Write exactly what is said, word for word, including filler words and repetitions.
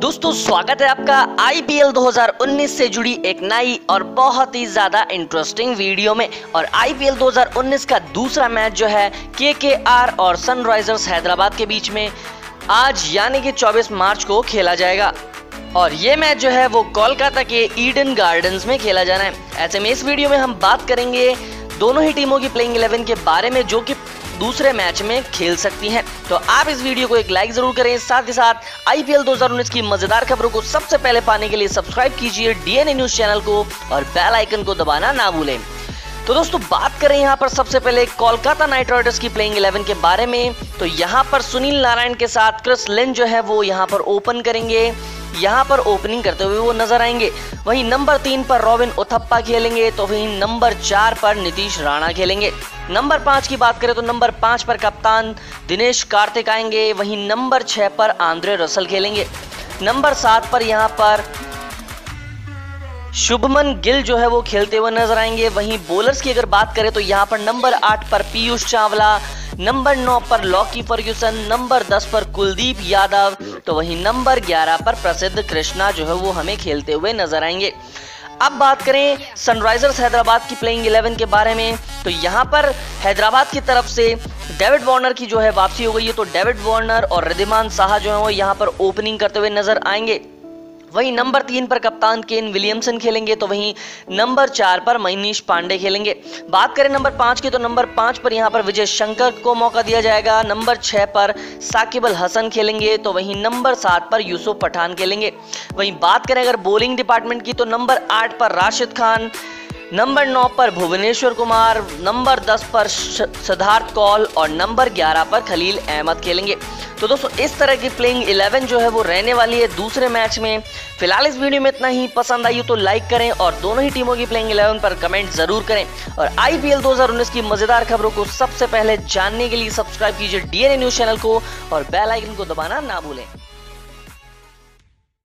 दोस्तों स्वागत है आपका आईपीएल दो हज़ार उन्नीस से जुड़ी एक नई और बहुत ही ज्यादा इंटरेस्टिंग वीडियो में। और आईपीएल दो हज़ार उन्नीस का दूसरा मैच जो है केकेआर और सनराइजर्स हैदराबाद के बीच में आज यानी कि चौबीस मार्च को खेला जाएगा। और ये मैच जो है वो कोलकाता के ईडन गार्डन्स में खेला जाना है। ऐसे में इस वीडियो में हम बात करेंगे दोनों ही टीमों की प्लेइंग इलेवन के बारे में जो कि दूसरे मैच में खेल सकती हैं। तो आप इस वीडियो को एक लाइक जरूर करें, साथ ही साथ आईपीएल दो हज़ार उन्नीस की मजेदार खबरों को सबसे पहले पाने के लिए सब्सक्राइब कीजिए डीएनए न्यूज चैनल को और बेल आइकन को दबाना ना भूलें। तो दोस्तों बात करें यहाँ पर सबसे पहले कोलकाता नाइट राइडर्स की प्लेइंग इलेवन के बारे में। तो यहाँ पर सुनील नारायण के साथ क्रिस लिन जो है वो यहाँ पर ओपन करेंगे, यहाँ पर ओपनिंग करते हुए वो नजर आएंगे। वहीं नंबर तीन पर रॉबिन उथप्पा खेलेंगे, तो वहीं नंबर चार पर नीतीश राणा खेलेंगे। नंबर पाँच की बात करें तो नंबर पाँच पर कप्तान दिनेश कार्तिक आएंगे। वहीं नंबर छह पर आंद्रे रसल खेलेंगे। नंबर सात पर यहाँ पर शुभमन गिल जो है वो खेलते हुए नजर आएंगे। वहीं बॉलर्स की अगर बात करें तो यहाँ पर नंबर आठ पर पीयूष चावला, नंबर नौ पर लॉकी फर्ग्यूसन, नंबर दस पर कुलदीप यादव, तो वहीं नंबर ग्यारह पर प्रसिद्ध कृष्णा जो है वो हमें खेलते हुए नजर आएंगे। अब बात करें सनराइजर्स हैदराबाद की प्लेइंग इलेवन के बारे में। तो यहाँ पर हैदराबाद की तरफ से डेविड वार्नर की जो है वापसी हो गई है। तो डेविड वार्नर और रिद्धिमान साहा जो है वो यहाँ पर ओपनिंग करते हुए नजर आएंगे। वहीं नंबर तीन पर कप्तान केन विलियमसन खेलेंगे, तो वहीं नंबर चार पर मनीष पांडे खेलेंगे। बात करें नंबर पाँच की तो नंबर पाँच पर यहाँ पर विजय शंकर को मौका दिया जाएगा। नंबर छह पर साकिब अल हसन खेलेंगे, तो वहीं नंबर सात पर यूसुफ पठान खेलेंगे। वहीं बात करें अगर बॉलिंग डिपार्टमेंट की तो नंबर आठ पर राशिद खान, नंबर नौ पर भुवनेश्वर कुमार, नंबर दस पर सिद्धार्थ कौल और नंबर ग्यारह पर खलील अहमद खेलेंगे। तो दोस्तों इस तरह की प्लेइंग इलेवन जो है वो रहने वाली है दूसरे मैच में। फिलहाल इस वीडियो में इतना ही। पसंद आई हो तो लाइक करें और दोनों ही टीमों की प्लेइंग इलेवन पर कमेंट जरूर करें। और आईपीएल दो हज़ार उन्नीस की मजेदार खबरों को सबसे पहले जानने के लिए सब्सक्राइब कीजिए डीएनए न्यूज चैनल को और बेल आइकन को दबाना ना भूलें।